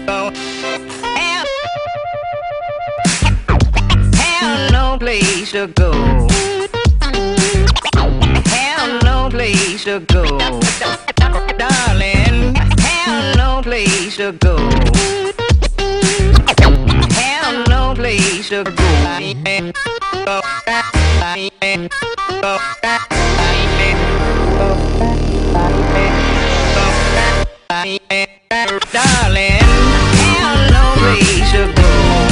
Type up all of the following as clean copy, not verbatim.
Have no place to go. Have no place to go. Darling, have no place to go. Have no place to go. Darling, have no place to go.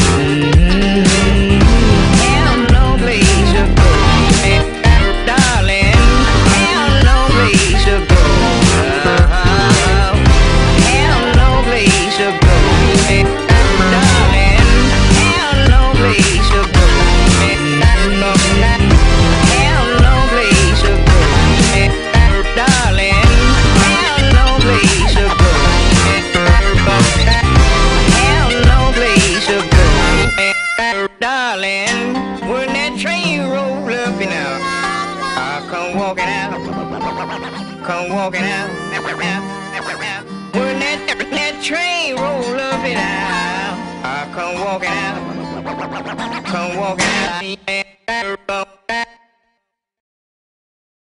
Have no place to go. Darling, have no place to go. Have no place to go. Darling, have no place to go. Have no place to go. Darling, have no place to go. Darling, when that train roll up and out, I come walking out, come walking out. When that train roll up and out, I come walking out, come walking out.